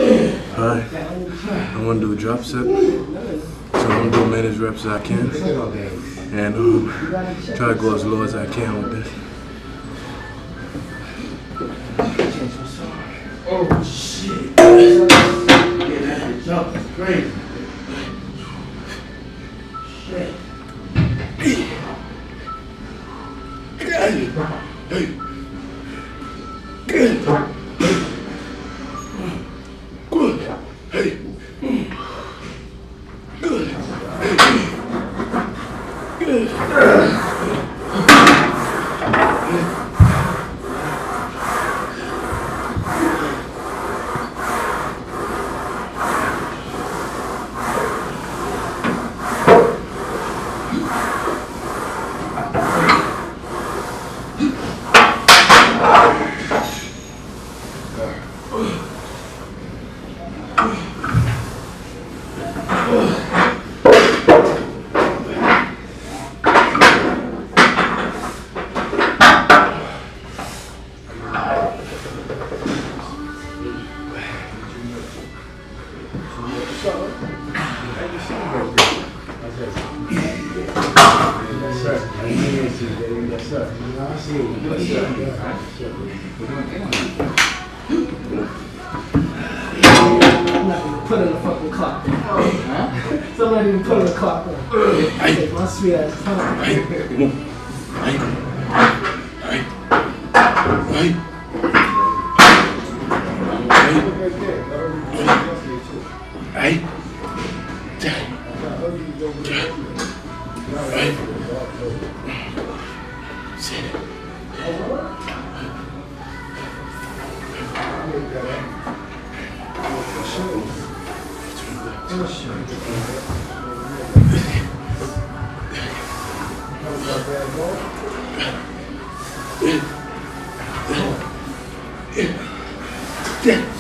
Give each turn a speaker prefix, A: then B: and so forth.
A: Alright, I want to do a drop set, so I'm going to do as many reps as I can, and try to go as low as I can with this.
B: Oh shit! Yeah, that jump is crazy. Shit.
C: Put in the fucking clock. Huh? Somebody even put in the clock. Take my sweet ass time.
B: Yeah.